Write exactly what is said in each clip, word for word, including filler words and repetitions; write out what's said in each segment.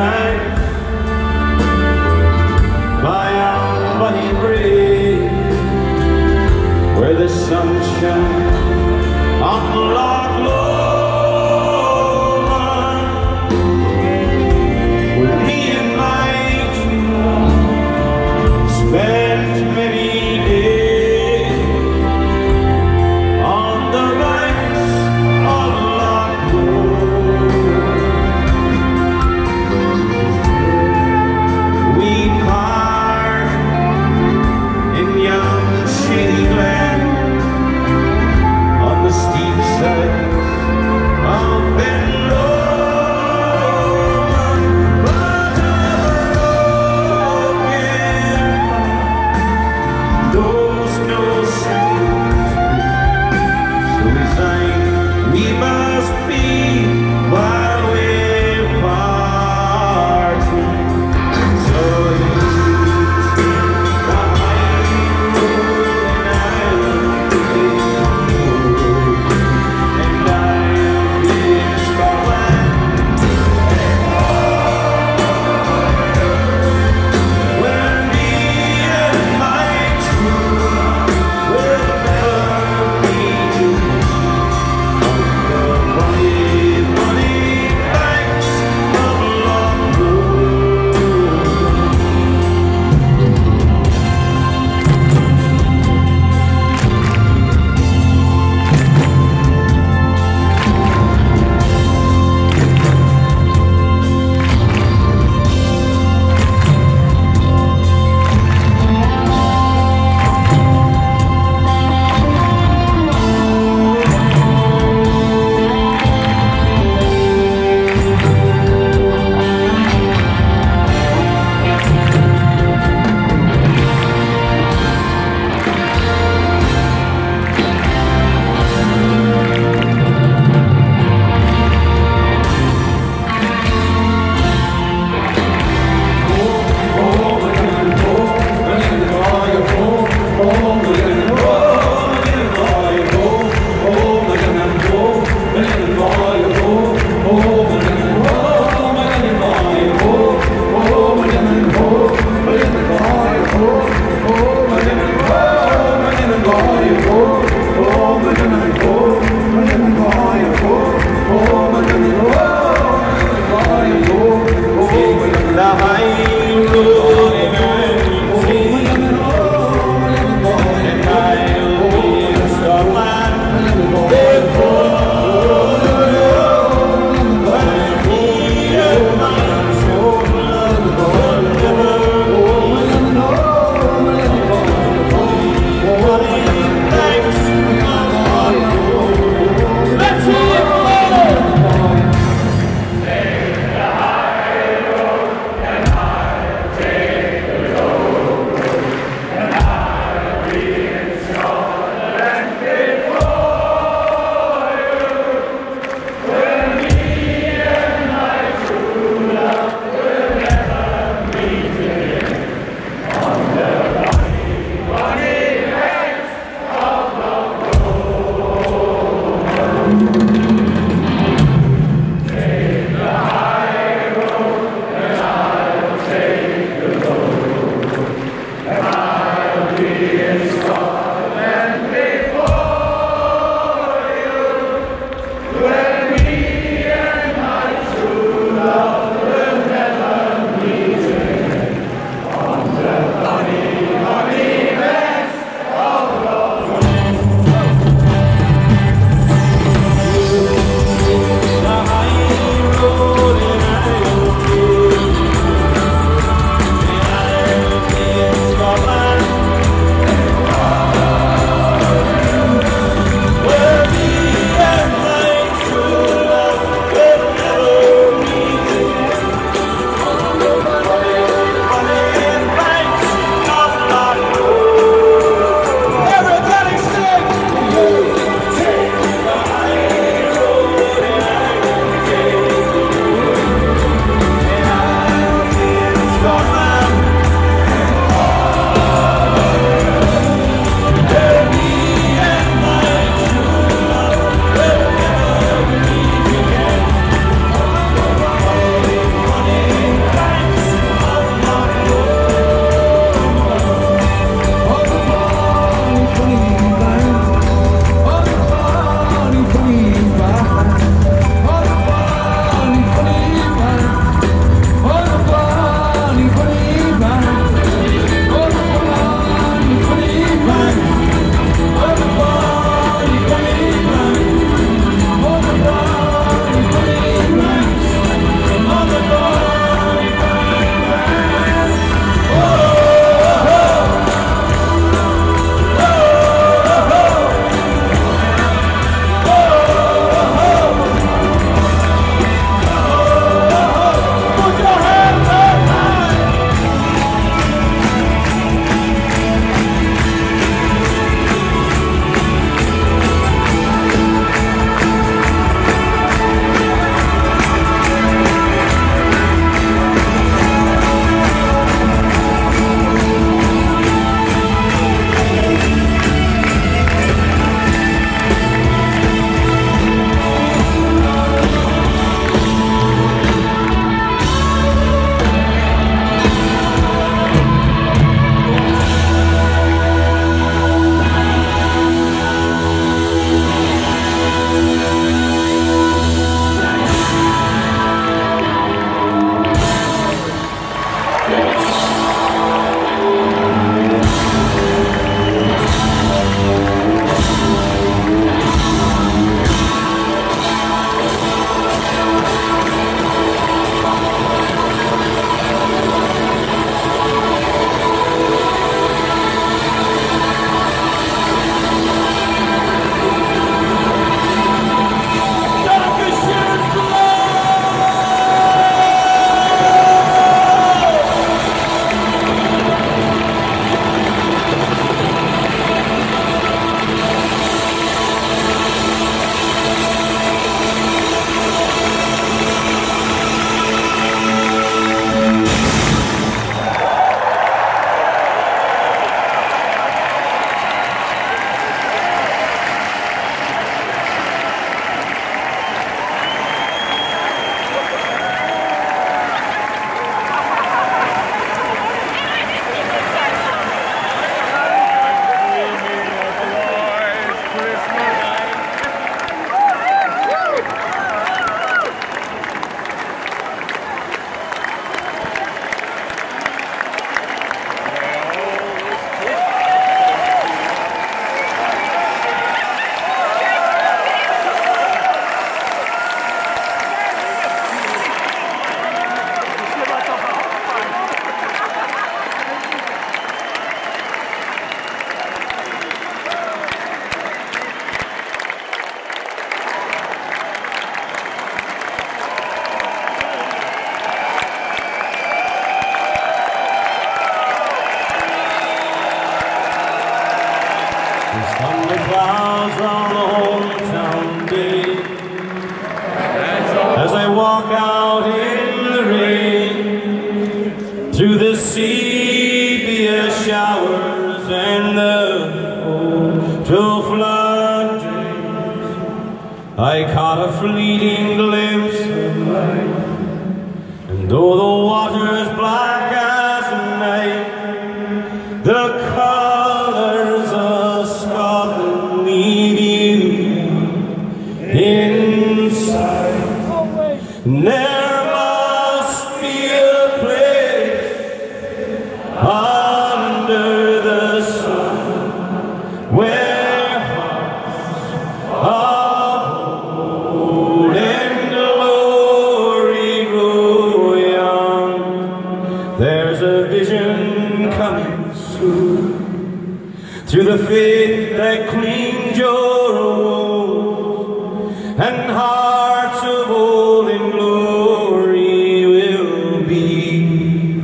nights by our bunny bridge, where the sun shines on the Loch Lomond, where me and my true spent many days on the banks of Loch Lomond. We part in young shady glen on the steep sides of Ben Lomond, but a broken knows no sense, so resigned we must be while we're parting. So you take the high road and I'll be and I'll be in Scotland, where me and my true will never meet on the bunny, bunny banks of Loch Lomond. The high road and I'll see, and I'll be in Scotland before when me and my soul will never meet. Thanks, let's hear it. Take the high road and I'll take miles round the hometown day. As I walk out in the rain, through the sepia showers and the full flood days, I caught a fleeting glimpse of light. And though the water's black as night, the colors of Scotland leave you in sight. And there must be a place under the sun where hearts of old and glory grow young. There's a vision coming soon through the faith that cleans your wounds, and hearts of old in glory will be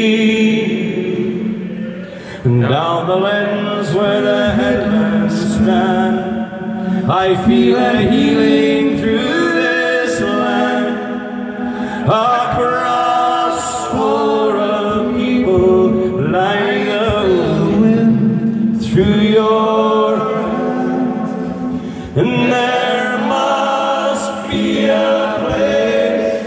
free. And down the lens where the headlands stand, I feel a healing through this land, a cross for a people like the wind through your hands. And there must be a place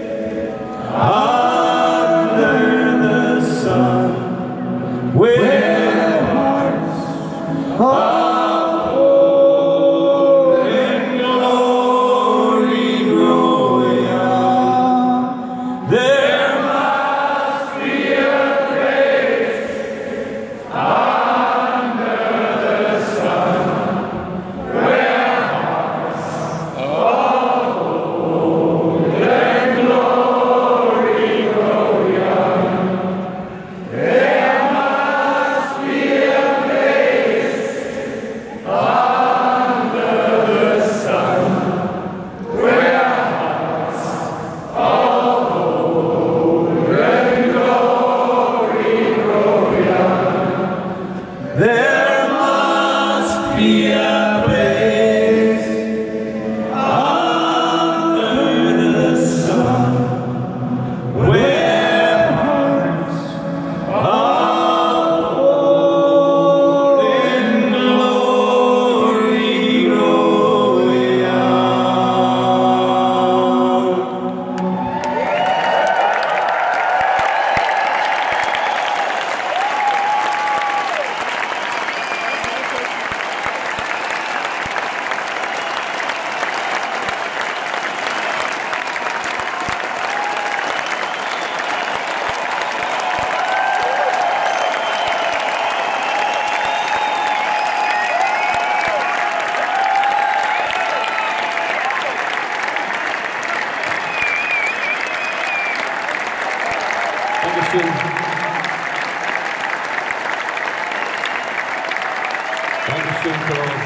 under the sun where hearts of old and glory grow young. There must be a place under the sun where hearts of old and glory grow young. There must be a place under the sun where hearts of old and glory grow young. There must be a place under the sun where hearts of old and glory grow young. Dankeschön. Dankeschön, Cologne.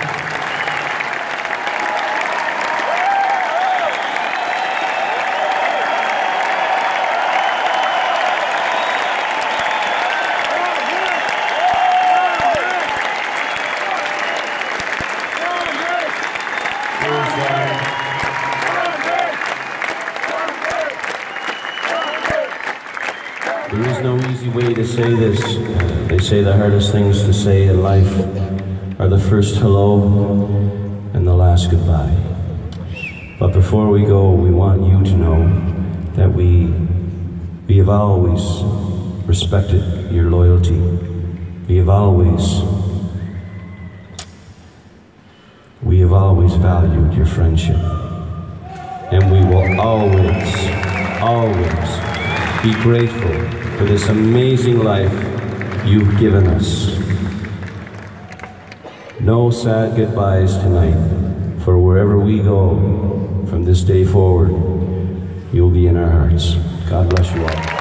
There is no easy way to say this. They say the hardest things to say in life are the first hello and the last goodbye. But before we go, we want you to know that we, we have always respected your loyalty. We have always, we have always valued your friendship. And we will always, always be grateful for this amazing life you've given us. No sad goodbyes tonight, for wherever we go from this day forward, you'll be in our hearts. God bless you all.